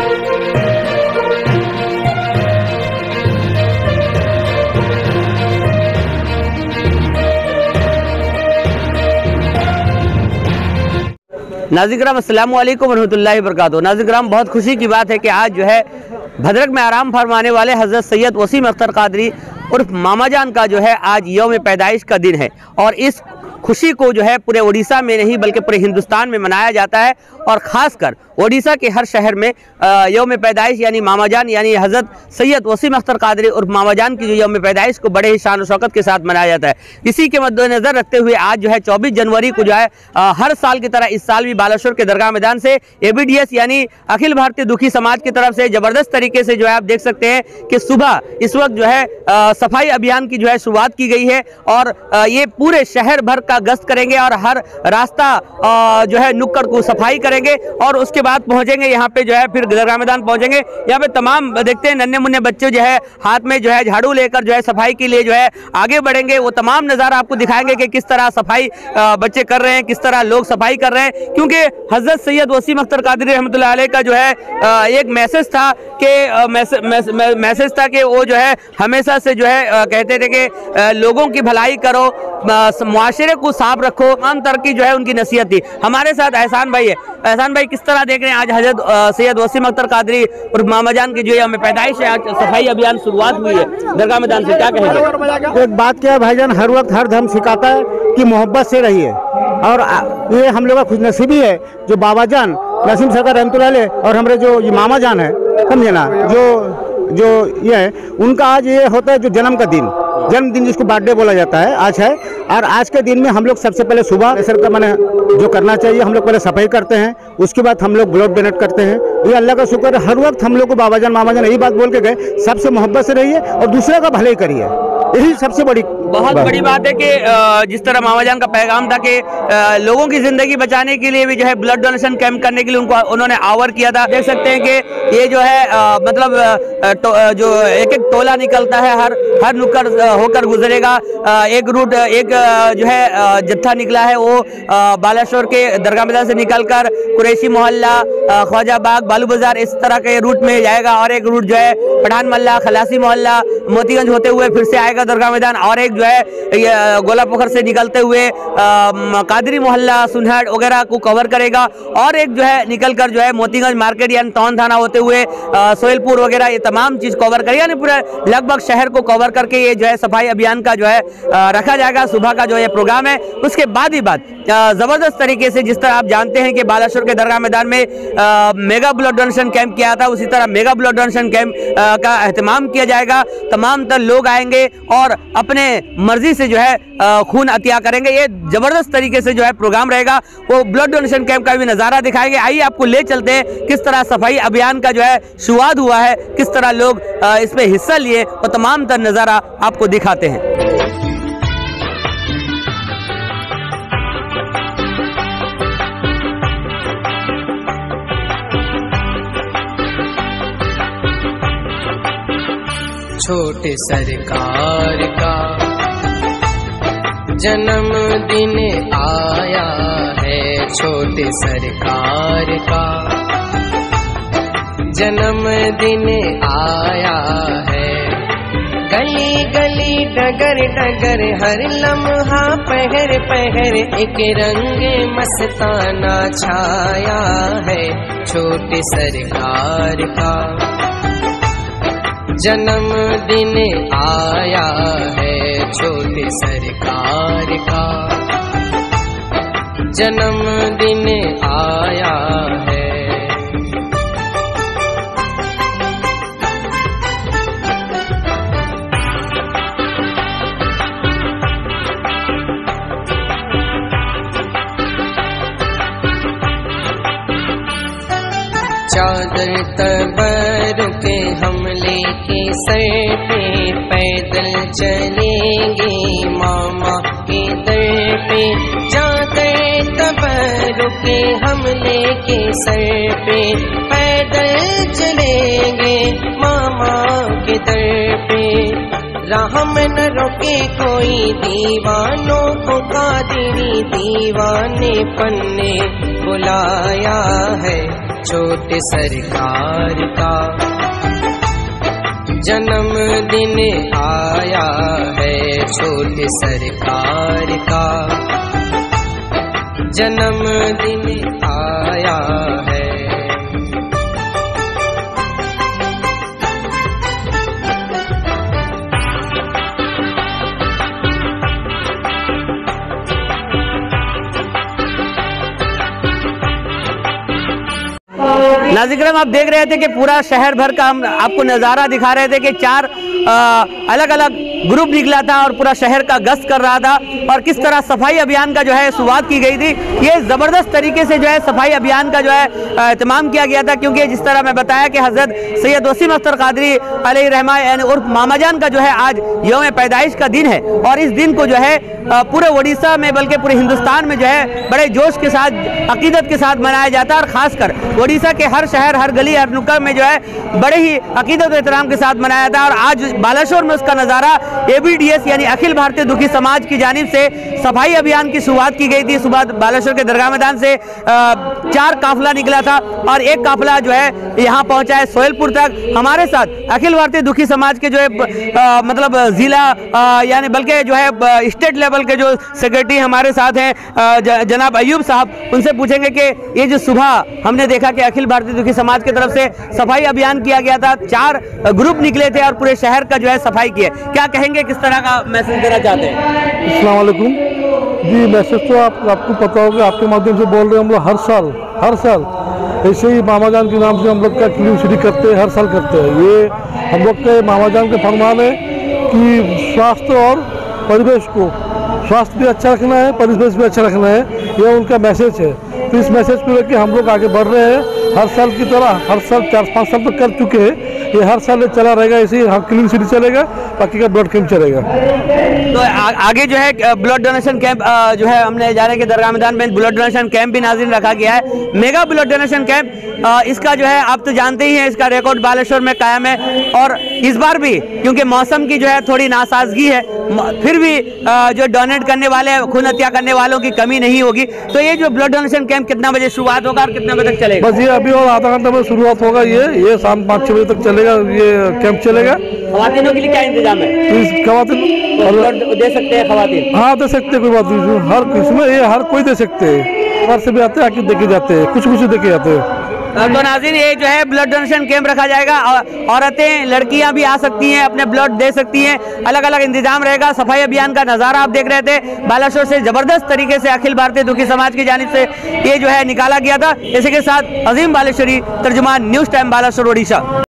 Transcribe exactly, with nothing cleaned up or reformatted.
नाज़रीन अस्सलाम वालेकुम रहमतुल्लाहि व बरकातहू। नाज़रीन बहुत खुशी की बात है कि आज जो है भद्रक में आराम फरमाने वाले हज़रत सैयद वसीम अख्तर कादरी उर्फ मामा जान का जो है आज यौम पैदाइश का दिन है और इस खुशी को जो है पूरे उड़ीसा में नहीं बल्कि पूरे हिंदुस्तान में मनाया जाता है और ख़ासकर उड़ीसा के हर शहर में यौम पैदाइश यानी मामा जान यानी हज़रत सैयद वसीम अख्तर कादरी और मामा जान की जो यौम पैदाइश को बड़े ही शान और शौकत के साथ मनाया जाता है। इसी के मद्देनज़र रखते हुए आज जो है चौबीस जनवरी को जो है हर साल की तरह इस साल भी बालाश्वर के दरगाह मैदान से ए बी डी एस यानी अखिल भारतीय दुखी समाज की तरफ से ज़बरदस्त तरीके से जो है आप देख सकते हैं कि सुबह इस वक्त जो है सफाई अभियान की जो है शुरुआत की गई है और ये पूरे शहर भर का गश्त करेंगे और हर रास्ता जो है नुक्कड़ को सफाई करेंगे और उसके बाद पहुंचेंगे यहाँ पे जो है फिर दरगाह मैदान पहुंचेंगे। यहाँ पे तमाम देखते हैं नन्हे मुन्ने बच्चे जो है हाथ में जो है झाड़ू लेकर जो है सफाई के लिए जो है आगे बढ़ेंगे। वो तमाम नज़ारा आपको दिखाएंगे कि किस तरह सफाई बच्चे कर रहे हैं, किस तरह लोग सफाई कर रहे हैं, क्योंकि हज़रत सैयद वसीम अख्तर कादरी रहमतुल्लाह अलैह का जो है एक मैसेज था कि मैसेज था कि वो जो है हमेशा से जो है कहते थे कि लोगों की भलाई करो, मुआशरे को साफ रखो, तमाम तरक्की जो है उनकी नसीहत थी। हमारे साथ एहसान भाई है। एहसान भाई, किस तरह देख रहे हैं आज हज़रत सैयद वसीम अख्तर कादरी और मामा जान की जो है पैदाइश है, आज सफाई अभियान शुरुआत हुई है दरगाह मैदान से, क्या कहेंगे? एक बात क्या है भाईजान, हर वक्त हर धर्म सिखाता है कि मोहब्बत से रहिए और ये हम लोग का खुशनसीबी है जो बाबा जान नसीम सरकार रहमतुल्लाह अलैह और हमारे जो ये मामा जान है, समझे ना, जो जो ये है उनका आज ये होता है जो जन्म का दिन, जन्मदिन जिसको बर्थडे बोला जाता है आज है। और आज के दिन में हम लोग सबसे पहले सुबह सर का मैंने जो करना चाहिए हम लोग पहले सफाई करते हैं, उसके बाद हम लोग ब्लड डोनेट करते हैं। ये अल्लाह का शुक्र है, हर वक्त हम लोग को बाबा जान मामा जान यही बात बोल के गए, सबसे मोहब्बत से रहिए और दूसरे का भलाई करिए, यही सबसे बड़ी बहुत बड़ी बात है कि जिस तरह मामा जान का पैगाम था कि लोगों की जिंदगी बचाने के लिए भी जो है ब्लड डोनेशन कैंप करने के लिए उनको उन्होंने आवर किया था। देख सकते हैं कि ये जो है आ, मतलब आ, जो एक एक टोला निकलता है, हर हर नुक्कड़ होकर गुजरेगा। आ, एक रूट एक जो है जत्था निकला है वो बालाश्वर के दरगाह मैदान से निकलकर कुरैशी मोहल्ला, ख्वाजा बाग, बालू बाजार इस तरह के रूट में जाएगा और एक रूट जो है पठान मल्ला, खलासी मोहल्ला, मोतीगंज होते हुए फिर से आएगा दरगाह मैदान और एक जो है गोला पोखर से निकलते हुए कादरी मोहल्ला, सुनहट वगैरह को कवर करेगा और एक जो है निकलकर जो है मोतीगंज मार्केट यानी टॉन थाना होते हुए सोहेलपुर वगैरह ये तमाम चीज कवर करेगा, यानी पूरा लगभग शहर को कवर करके ये जो है सफाई अभियान का जो है रखा जाएगा। सुबह का जो ये प्रोग्राम है उसके बाद ही बाद जबरदस्त तरीके से, जिस तरह आप जानते हैं कि बालाश्वर के दरगाह मैदान में आ, मेगा ब्लड डोनेशन कैंप किया था, उसी तरह मेगा ब्लड डोनेशन कैंप आ, का एहतमाम किया जाएगा। तमाम तर लोग आएंगे और अपने मर्जी से जो है आ, खून अतिया करेंगे। ये जबरदस्त तरीके से जो है प्रोग्राम रहेगा। वो ब्लड डोनेशन कैंप का भी नज़ारा दिखाएंगे। आइए आपको ले चलते हैं किस तरह सफाई अभियान का जो है शुरुआत हुआ है, किस तरह लोग आ, इसमें हिस्सा लिए और तमाम तर नज़ारा आपको दिखाते हैं। छोटे सरकार का जन्मदिन आया है, छोटे सरकार का जन्मदिन आया है। गली गली डगर डगर हर लम्हा पहर पहर एक रंग मस्ताना छाया है, छोटे सरकार का जन्मदिन आया है, छोटे सरकार का जन्मदिन आया है। चादर तबर के हमले के सर पे पैदल चलेंगे मामा के दर पे। चादर तबर के हमले के सर पे पैदल चलेंगे मामा के दर पे। राह में न रोके कोई, दीवानों को कादिरी दीवाने पन्ने बुलाया है। छोटे सरकार का जन्मदिन आया है, छोटे सरकार का जन्मदिन आया है। नाज़रीन किराम, आप देख रहे थे कि पूरा शहर भर का हम आपको नज़ारा दिखा रहे थे कि चार आ, अलग अलग ग्रुप निकला था और पूरा शहर का गश्त कर रहा था और किस तरह सफाई अभियान का जो है शुरुआत की गई थी। ये ज़बरदस्त तरीके से जो है सफाई अभियान का जो है एहतमाम किया गया था, क्योंकि जिस तरह मैं बताया कि हज़रत सैयद वसीम अख्तर कादरी अलैहि रहमा यानी उर्फ मामा जान का जो है आज यौम पैदाइश का दिन है और इस दिन को जो है पूरे उड़ीसा में बल्कि पूरे हिंदुस्तान में जो है बड़े जोश के साथ, अकीदत के साथ मनाया जाता है और ख़ासकर उड़ीसा के हर शहर, हर गली, हर नुक्कड़ में जो है बड़े ही अकीदत और एहतराम के साथ मनाया था। और आज बालाशोर में उसका नज़ारा ए बी डी एस यानी अखिल भारतीय दुखी समाज की जानिब से सफाई अभियान की शुरुआत की गई थी। सुबह बालाशोर के दरगाह मैदान से चार काफिला निकला था और एक काफिला जो है यहाँ पहुँचा है सोहेलपुर तक। हमारे साथ अखिल भारतीय दुखी समाज के जो है आ, मतलब जिला यानी बल्कि जो है स्टेट लेवल के जो सेक्रेटरी हमारे साथ हैं जनाब अयूब साहब, उनसे पूछेंगे कि ये जो सुबह हमने देखा कि अखिल भारतीय दुखी समाज की तरफ से सफाई अभियान किया गया था, चार ग्रुप निकले थे और पूरे शहर का जो है सफाई की है, क्या कहेंगे, किस तरह का मैसेज देना चाहते हैं? अस्सलाम वालेकुम जी। मैसेज तो आप आपको पता होगा, आपके माध्यम से बोल रहे हैं। हम लोग हर साल हर साल ऐसे ही मामा जान के नाम से हम लोग का क्लीन सिटी करते हैं, हर साल करते हैं। ये हम लोग के मामा जान का फरमान है कि स्वास्थ्य और परिवेश को, स्वास्थ्य भी अच्छा रखना है, परिवेश भी अच्छा रखना है, ये उनका मैसेज है। तो इस मैसेज को लेकर हम लोग आगे बढ़ रहे हैं। हर साल की तरह हर साल चार पाँच साल तक कर चुके हैं, ये हर साल चला रहेगा, ऐसे ही क्लीन सिटी चलेगा, बाकी का ब्लड कैंप चलेगा। तो आ, आगे जो है ब्लड डोनेशन कैंप जो है हमने जाने के दरगाह मैदान में ब्लड डोनेशन कैंप भी नाज़रीन रखा गया है, मेगा ब्लड डोनेशन कैंप। इसका जो है आप तो जानते ही हैं, इसका रिकॉर्ड बालेश्वर में कायम है और इस बार भी क्योंकि मौसम की जो है थोड़ी नासाजगी है, फिर भी जो डोनेट करने वाले, खून हत्या करने वालों की कमी नहीं होगी। तो ये जो ब्लड डोनेशन कैंप कितना बजे शुरुआत होगा और कितने बजे तक चलेगा? बस ये अभी और आधा घंटा में शुरुआत होगा। ये ये शाम पाँच छः बजे तक चलेगा, ये कैंप चलेगा। खवातीनों के लिए क्या इंतजाम है? खवातीन ब्लड दे सकते हैं? खवातीन हाँ दे सकते हैं, कोई बात नहीं। हर किस्म ये हर कोई दे सकते हैं, बाहर से भी आते हैं, आके देखे जाते हैं, कुछ कुछ देखे जाते हैं। तो नाज़रीन ये जो है ब्लड डोनेशन कैंप रखा जाएगा, औरतें लड़कियां भी आ सकती हैं, अपने ब्लड दे सकती हैं, अलग अलग इंतजाम रहेगा। सफाई अभियान का नज़ारा आप देख रहे थे बालाशोर से, ज़बरदस्त तरीके से अखिल भारतीय दुखी समाज की जानिब से ये जो है निकाला गया था। इसी के साथ अजीम बालेश्वरी, तर्जुमान न्यूज़ टाइम बालाशोर, ओडिशा।